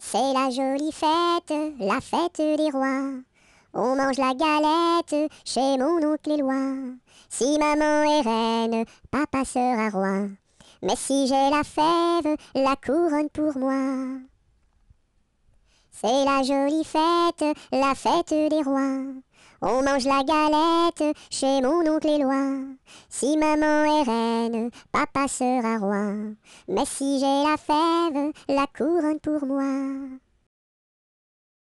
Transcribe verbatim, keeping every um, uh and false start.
C'est la jolie fête, la fête des rois. On mange la galette chez mon oncle Éloi. Si maman est reine, papa sera roi. Mais si j'ai la fève, la couronne pour moi. C'est la jolie fête, la fête des rois. On mange la galette chez mon oncle Éloi. Si maman est reine, papa sera roi. Mais si j'ai la fève, la couronne pour moi.